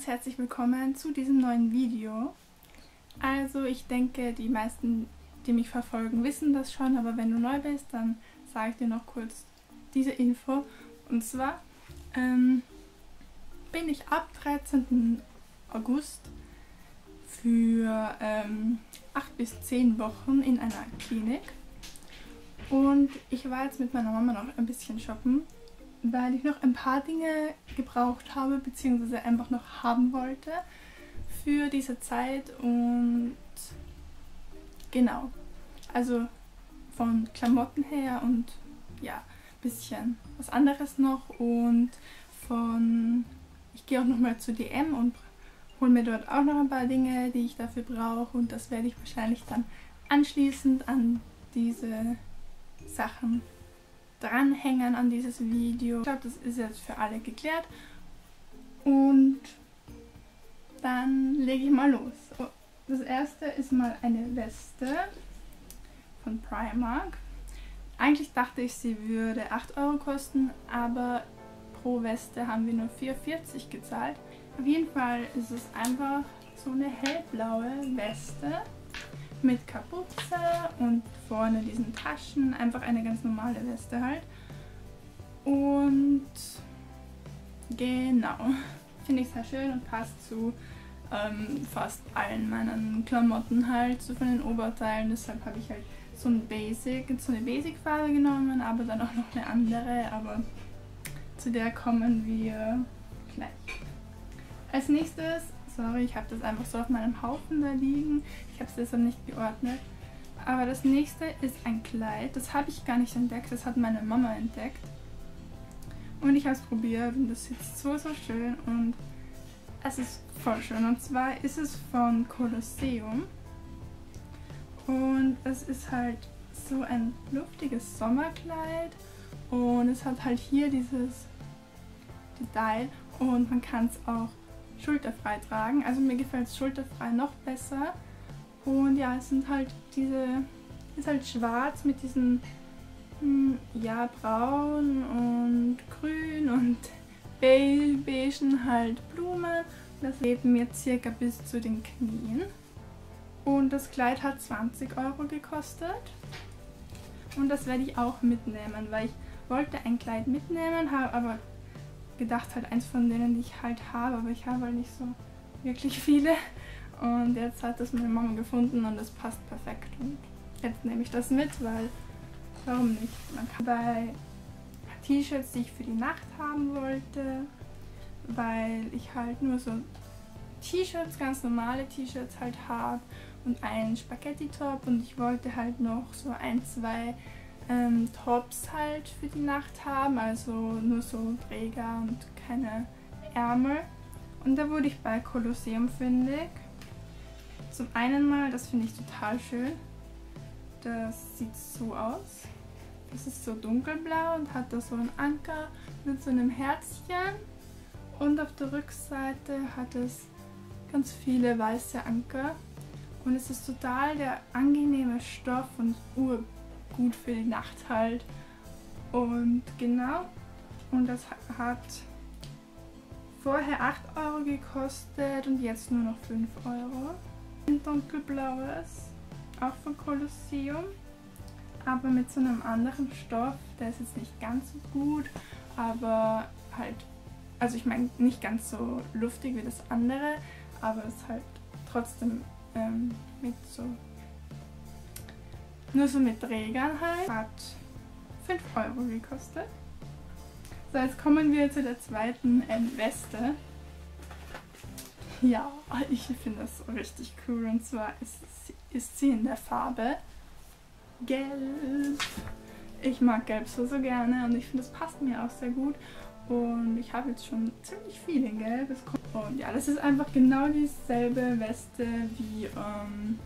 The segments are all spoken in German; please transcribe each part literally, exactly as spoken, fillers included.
herzlich willkommen zu diesem neuen Video. Also ich denke, die meisten, die mich verfolgen, wissen das schon, aber wenn du neu bist, dann sage ich dir noch kurz diese Info. Und zwar ähm, bin ich ab dreizehnten August für ähm, acht bis zehn Wochen in einer Klinik. Und ich war jetzt mit meiner Mama noch ein bisschen shoppen, weil ich noch ein paar Dinge gebraucht habe, beziehungsweise einfach noch haben wollte für diese Zeit. Und genau, also von Klamotten her und ja, ein bisschen was anderes noch. Und von, ich gehe auch nochmal zu D M und hole mir dort auch noch ein paar Dinge, die ich dafür brauche. Und das werde ich wahrscheinlich dann anschließend an diese Sachen dranhängen an dieses Video. Ich glaube, das ist jetzt für alle geklärt. Und dann lege ich mal los. Das erste ist mal eine Weste von Primark. Eigentlich dachte ich, sie würde acht Euro kosten, aber pro Weste haben wir nur vier vierzig gezahlt. Auf jeden Fall ist es einfach so eine hellblaue Weste mit Kapuze und vorne diesen Taschen, einfach eine ganz normale Weste halt. Und genau, finde ich sehr schön und passt zu ähm, fast allen meinen Klamotten halt, so von den Oberteilen. Deshalb habe ich halt so ein Basic, so eine Basic-Farbe genommen, aber dann auch noch eine andere, aber zu der kommen wir gleich. Als nächstes, sorry, ich habe das einfach so auf meinem Haufen da liegen. Ich habe es deshalb nicht geordnet. Aber das nächste ist ein Kleid. Das habe ich gar nicht entdeckt. Das hat meine Mama entdeckt. Und ich habe es probiert und das sitzt so, so schön. Und es ist voll schön. Und zwar ist es von Colosseum. Und es ist halt so ein luftiges Sommerkleid. Und es hat halt hier dieses Detail. Und man kann es auch schulterfrei tragen. Also mir gefällt es schulterfrei noch besser. Und ja, es sind halt diese, ist halt schwarz mit diesen, hm, ja, braun und grün und beigen halt Blumen. Das geht mir circa bis zu den Knien. Und das Kleid hat zwanzig Euro gekostet. Und das werde ich auch mitnehmen, weil ich wollte ein Kleid mitnehmen, habe aber gedacht, halt eins von denen, die ich halt habe, aber ich habe halt nicht so wirklich viele. Und jetzt hat das meine Mama gefunden und das passt perfekt. Und jetzt nehme ich das mit, weil, warum nicht? Man kann bei T-Shirts, die ich für die Nacht haben wollte, weil ich halt nur so T-Shirts, ganz normale T-Shirts halt habe und einen Spaghetti-Top und ich wollte halt noch so ein, zwei Ähm, Tops halt für die Nacht haben, also nur so Träger und keine Ärmel. Und da wurde ich bei Colosseum fündig. Zum einen mal, das finde ich total schön. Das sieht so aus. Das ist so dunkelblau und hat da so einen Anker mit so einem Herzchen. Und auf der Rückseite hat es ganz viele weiße Anker. Und es ist total der angenehme Stoff und urgut gut für die Nacht halt. Und genau, und das hat vorher acht Euro gekostet und jetzt nur noch fünf Euro. Ein dunkelblaues, auch von Colosseum, aber mit so einem anderen Stoff. Der ist jetzt nicht ganz so gut, aber halt, also ich meine nicht ganz so luftig wie das andere, aber es ist halt trotzdem ähm, mit so Nur so mit Trägern halt. Hat fünf Euro gekostet. So, jetzt kommen wir zu der zweiten ähm, Weste. Ja, ich finde das richtig cool. Und zwar ist, ist sie in der Farbe Gelb. Ich mag Gelb so, so gerne und ich finde, das passt mir auch sehr gut. Und ich habe jetzt schon ziemlich viel in Gelb. Und ja, das ist einfach genau dieselbe Weste wie ähm,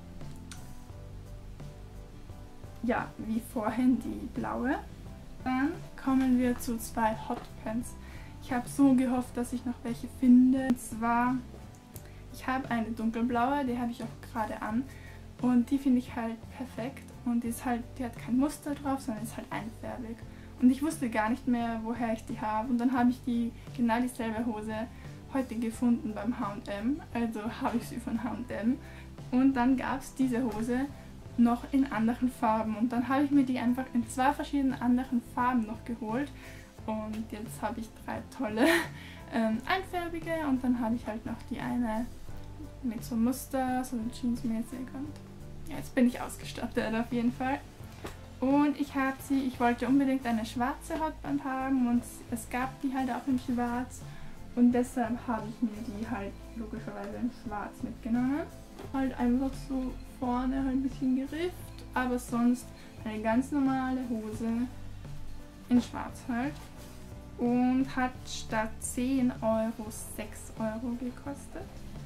ja, wie vorhin die blaue. Dann kommen wir zu zwei Hotpants. Ich habe so gehofft, dass ich noch welche finde. Und zwar, ich habe eine dunkelblaue, die habe ich auch gerade an. Und die finde ich halt perfekt. Und die ist halt, die hat kein Muster drauf, sondern ist halt einfärbig. Und ich wusste gar nicht mehr, woher ich die habe. Und dann habe ich die genau dieselbe Hose heute gefunden beim H und M, also habe ich sie von H und M. Und dann gab es diese Hose noch in anderen Farben und dann habe ich mir die einfach in zwei verschiedenen anderen Farben noch geholt. Und jetzt habe ich drei tolle ähm, einfärbige und dann habe ich halt noch die eine mit so Muster, so jeansmäßig und ja, jetzt bin ich ausgestattet auf jeden Fall. Und ich habe sie, ich wollte unbedingt eine schwarze Hotband haben und es gab die halt auch in schwarz und deshalb habe ich mir die halt logischerweise in schwarz mitgenommen. Halt einfach so vorne halt ein bisschen gerifft, aber sonst eine ganz normale Hose in schwarz halt. Und hat statt zehn Euro sechs Euro gekostet.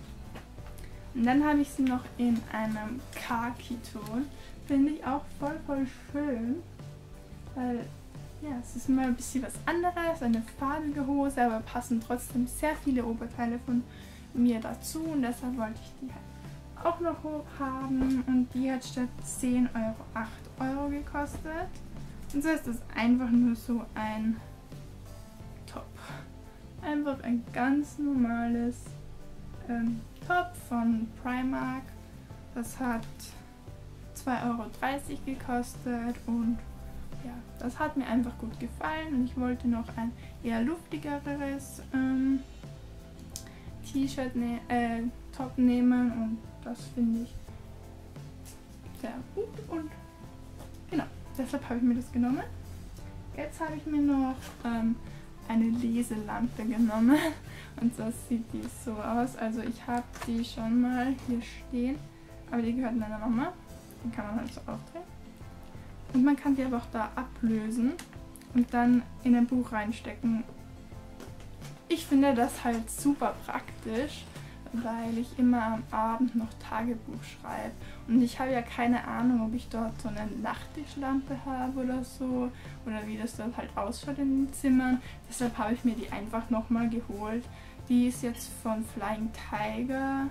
Und dann habe ich sie noch in einem Khaki-Ton. Finde ich auch voll, voll schön. Weil, ja, es ist mal ein bisschen was anderes. Eine farbige Hose, aber passen trotzdem sehr viele Oberteile von mir dazu. Und deshalb wollte ich die halt auch noch haben. Und die hat statt zehn Euro acht Euro gekostet. Und so ist es einfach nur so ein Top. Einfach ein ganz normales ähm, Top von Primark. Das hat zwei Euro dreißig gekostet und ja, das hat mir einfach gut gefallen und ich wollte noch ein eher luftigeres ähm, T-Shirt, ne äh, Top nehmen und das finde ich sehr gut und genau, deshalb habe ich mir das genommen. Jetzt habe ich mir noch ähm, eine Leselampe genommen und so sieht die so aus. Also ich habe die schon mal hier stehen, aber die gehört meiner Mama. Den kann man halt so aufdrehen. Und man kann die aber auch da ablösen und dann in ein Buch reinstecken. Ich finde das halt super praktisch, weil ich immer am Abend noch Tagebuch schreibe. Und ich habe ja keine Ahnung, ob ich dort so eine Nachttischlampe habe oder so. Oder wie das dort halt ausschaut in den Zimmern. Deshalb habe ich mir die einfach nochmal geholt. Die ist jetzt von Flying Tiger.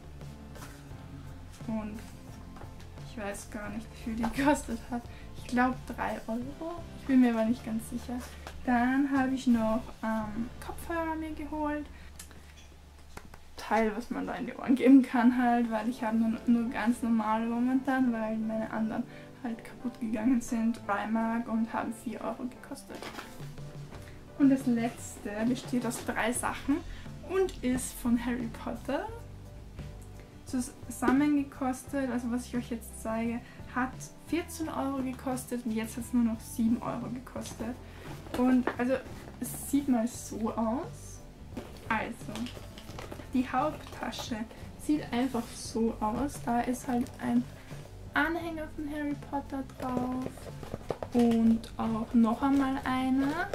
Und ich weiß gar nicht, wie viel die gekostet hat. Ich glaube drei Euro. Ich bin mir aber nicht ganz sicher. Dann habe ich noch ähm, Kopfhörer mir geholt. Teil, was man da in die Ohren geben kann halt, weil ich habe nur, nur ganz normale momentan, weil meine anderen halt kaputt gegangen sind. Primark und haben vier Euro gekostet. Und das letzte besteht aus drei Sachen und ist von Harry Potter. Zusammen gekostet, also was ich euch jetzt zeige, hat vierzehn Euro gekostet und jetzt hat es nur noch sieben Euro gekostet. Und also es sieht mal so aus. Also die Haupttasche sieht einfach so aus. Da ist halt ein Anhänger von Harry Potter drauf und auch noch einmal einer,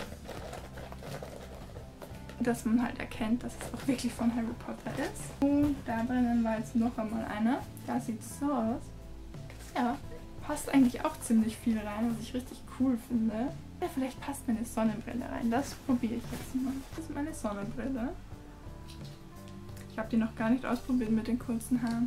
dass man halt erkennt, dass es auch wirklich von Harry Potter ist. Und da drinnen war jetzt noch einmal einer. Da sieht es so aus. Ja, passt eigentlich auch ziemlich viel rein, was ich richtig cool finde. Ja, vielleicht passt meine Sonnenbrille rein. Das probiere ich jetzt mal. Das ist meine Sonnenbrille. Ich habe die noch gar nicht ausprobiert mit den kurzen Haaren.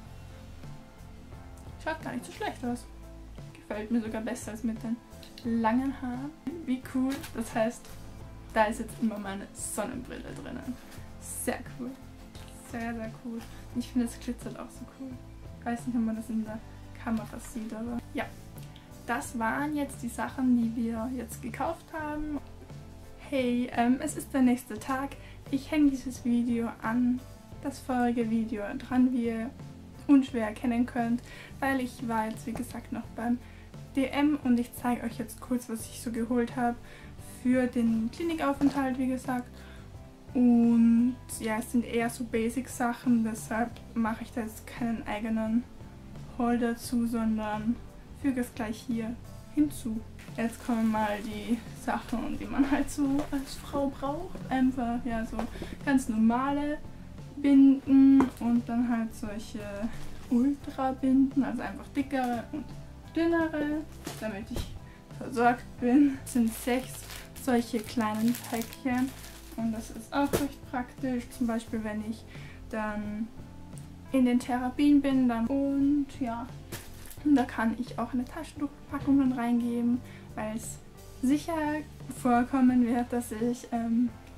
Schaut gar nicht so schlecht aus. Gefällt mir sogar besser als mit den langen Haaren. Wie cool. Das heißt, da ist jetzt immer meine Sonnenbrille drinnen. Sehr cool. Sehr, sehr cool. Und ich finde, es glitzert auch so cool. Ich weiß nicht, ob man das in der Kamera sieht, aber ja. Das waren jetzt die Sachen, die wir jetzt gekauft haben. Hey, ähm, es ist der nächste Tag. Ich hänge dieses Video an das vorige Video dran, wie ihr unschwer erkennen könnt, weil ich war jetzt, wie gesagt, noch beim D M und ich zeige euch jetzt kurz, was ich so geholt habe für den Klinikaufenthalt, wie gesagt. Und ja, es sind eher so Basic-Sachen, deshalb mache ich da jetzt keinen eigenen Haul dazu, sondern füge es gleich hier hinzu. Jetzt kommen mal die Sachen, die man halt so als Frau braucht. Einfach, ja, so ganz normale Binden und dann halt solche Ultra-Binden, also einfach dickere und dünnere, damit ich versorgt bin. Es sind sechs solche kleinen Päckchen und das ist auch recht praktisch, zum Beispiel wenn ich dann in den Therapien bin dann und ja, und da kann ich auch eine Taschentuchpackung dann reingeben, weil es sicher vorkommen wird, dass ich ähm,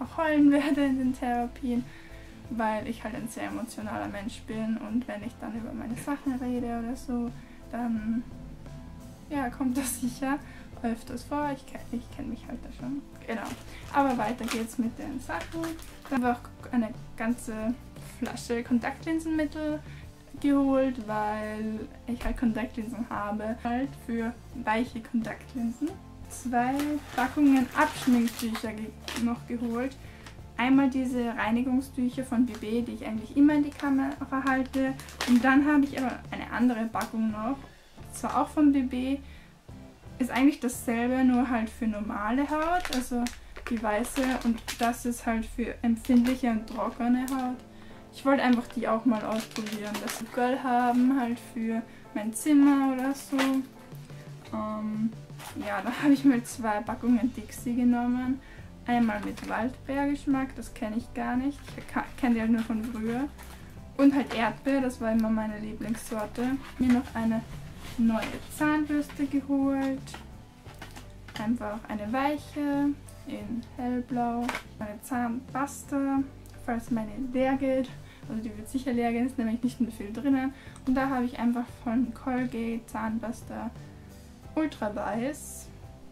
auch heulen werde in den Therapien, weil ich halt ein sehr emotionaler Mensch bin und wenn ich dann über meine Sachen rede oder so, dann ja, kommt das sicher öfters vor. Ich, ich kenne mich halt da schon. Genau. Aber weiter geht's mit den Sachen. Dann habe ich auch eine ganze Flasche Kontaktlinsenmittel geholt, weil ich halt Kontaktlinsen habe, halt für weiche Kontaktlinsen. Zwei Packungen Abschminktücher ge noch geholt. Einmal diese Reinigungstücher von B B, die ich eigentlich immer in die Kamera halte. Und dann habe ich aber eine andere Packung noch, zwar auch von B B, ist eigentlich dasselbe, nur halt für normale Haut, also die weiße, und das ist halt für empfindliche und trockene Haut. Ich wollte einfach die auch mal ausprobieren, dass sie Girl haben, halt für mein Zimmer oder so. Ähm, ja, da habe ich mal zwei Packungen Dixie genommen. Einmal mit Waldbeergeschmack, das kenne ich gar nicht. Ich kenne die halt nur von früher. Und halt Erdbeer, das war immer meine Lieblingssorte. Mir noch eine neue Zahnbürste geholt. Einfach eine weiche in hellblau. Eine Zahnpasta, falls meine leer geht. Also die wird sicher leer gehen, ist nämlich nicht mehr viel drinnen. Und da habe ich einfach von Colgate Zahnpasta Ultra Weiß.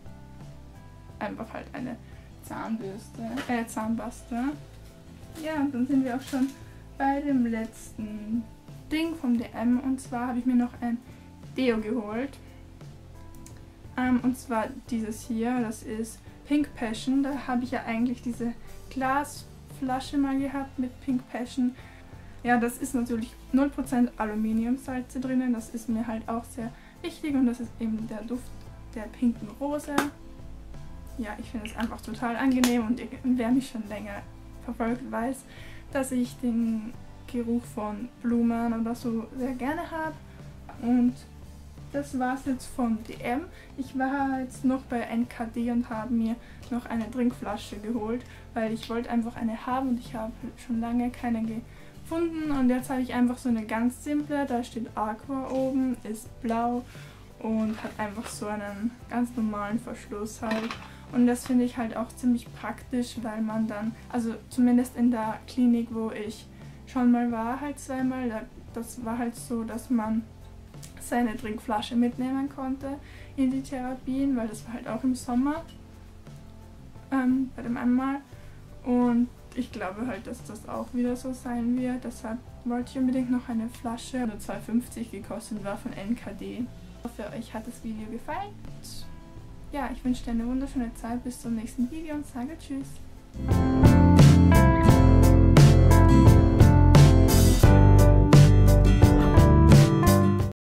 Einfach halt eine Zahnbürste, äh Zahnpasta. Ja, und dann sind wir auch schon bei dem letzten Ding vom D M. Und zwar habe ich mir noch ein Deo geholt. Ähm, und zwar dieses hier, das ist Pink Passion. Da habe ich ja eigentlich diese Glasflasche mal gehabt mit Pink Passion. Ja, das ist natürlich null Prozent Aluminiumsalze drinnen. Das ist mir halt auch sehr wichtig und das ist eben der Duft der pinken Rose. Ja, ich finde es einfach total angenehm und wer mich schon länger verfolgt, weiß, dass ich den Geruch von Blumen oder so sehr gerne habe. Und das war es jetzt von D M. Ich war jetzt noch bei N K D und habe mir noch eine Trinkflasche geholt, weil ich wollte einfach eine haben und ich habe schon lange keine gefunden. Und jetzt habe ich einfach so eine ganz simple, da steht Aqua oben, ist blau und hat einfach so einen ganz normalen Verschluss halt. Und das finde ich halt auch ziemlich praktisch, weil man dann, also zumindest in der Klinik, wo ich schon mal war, halt zweimal, das war halt so, dass man seine Trinkflasche mitnehmen konnte in die Therapien, weil das war halt auch im Sommer ähm, bei dem einmal. Und ich glaube halt, dass das auch wieder so sein wird. Deshalb wollte ich unbedingt noch eine Flasche, die zwei fünfzig gekostet war, von N K D. Ich hoffe, euch hat das Video gefallen. Und ja, ich wünsche dir eine wunderschöne Zeit bis zum nächsten Video und sage Tschüss.